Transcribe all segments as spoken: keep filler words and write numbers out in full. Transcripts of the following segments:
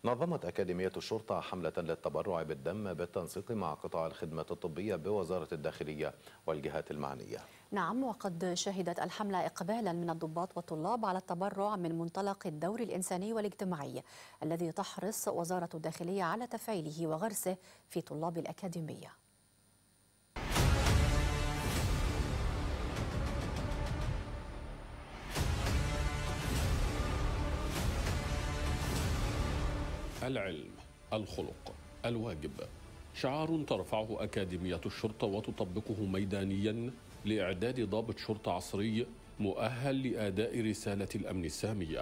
نظمت أكاديمية الشرطة حملة للتبرع بالدم بالتنسيق مع قطاع الخدمة الطبية بوزارة الداخلية والجهات المعنية. نعم، وقد شهدت الحملة إقبالا من الضباط والطلاب على التبرع من منطلق الدور الإنساني والاجتماعي الذي تحرص وزارة الداخلية على تفعيله وغرسه في طلاب الأكاديمية. العلم، الخلق، الواجب، شعار ترفعه أكاديمية الشرطة وتطبقه ميدانيا لإعداد ضابط شرطة عصري مؤهل لأداء رسالة الأمن السامية.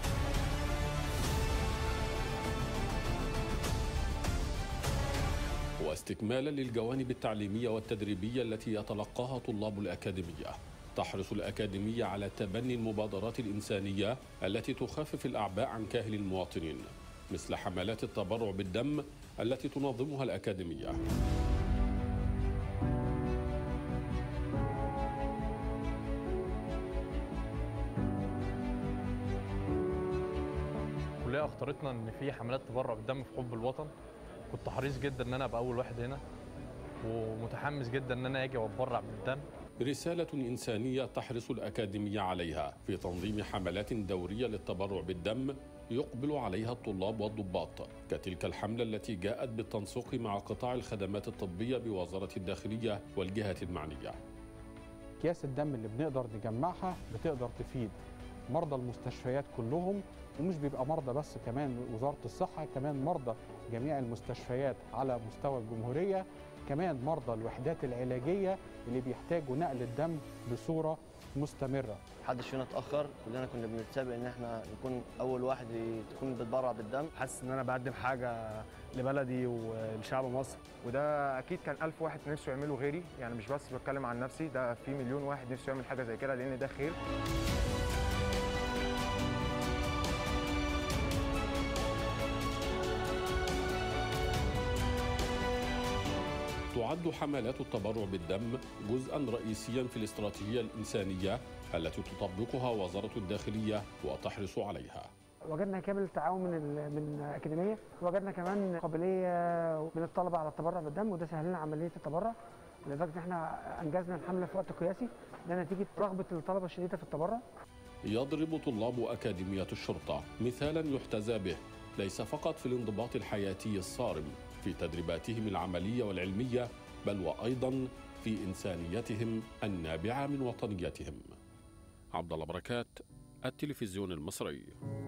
واستكمالا للجوانب التعليمية والتدريبية التي يتلقاها طلاب الأكاديمية، تحرص الأكاديمية على تبني المبادرات الإنسانية التي تخفف الأعباء عن كاهل المواطنين، مثل حملات التبرع بالدم التي تنظمها الأكاديمية. الكلية اختارتنا ان في حملات تبرع بالدم في حب الوطن. كنت حريص جدا ان انا ابقى اول واحد هنا، ومتحمس جدا ان انا اجي واتبرع بالدم. رسالة إنسانية تحرص الأكاديمية عليها في تنظيم حملات دورية للتبرع بالدم يقبل عليها الطلاب والضباط، كتلك الحملة التي جاءت بالتنسيق مع قطاع الخدمات الطبية بوزارة الداخلية والجهات المعنية. أكياس الدم اللي بنقدر نجمعها بتقدر تفيد مرضى المستشفيات كلهم، ومش بيبقى مرضى بس، كمان وزارة الصحة، كمان مرضى جميع المستشفيات على مستوى الجمهورية، كمان مرضى الوحدات العلاجية اللي بيحتاجوا نقل الدم بصورة مستمرة. محدش فينا اتأخر، كلنا كنا بنتسابق ان احنا نكون اول واحد تكون بتبرع بالدم. حاسس ان انا بقدم حاجة لبلدي ولشعب مصر، وده اكيد كان ألف واحد نفسه يعمله غيري، يعني مش بس بتكلم عن نفسي، ده في مليون واحد نفسه يعمل حاجة زي كده، لان ده خير. تعد حملات التبرع بالدم جزءا رئيسيا في الاستراتيجية الإنسانية التي تطبقها وزارة الداخلية وتحرص عليها. وجدنا كامل التعاون من من الأكاديمية، وجدنا كمان قابلية من الطلبة على التبرع بالدم، وده سهل لنا عملية التبرع لدرجة ان احنا انجزنا الحملة في وقت قياسي، ده نتيجة رغبة الطلبة الشديدة في التبرع. يضرب طلاب أكاديمية الشرطة مثالا يحتذى به، ليس فقط في الانضباط الحياتي الصارم في تدريباتهم العملية والعلمية، بل وأيضا في إنسانيتهم النابعة من وطنيتهم. عبد الله بركات، التلفزيون المصري.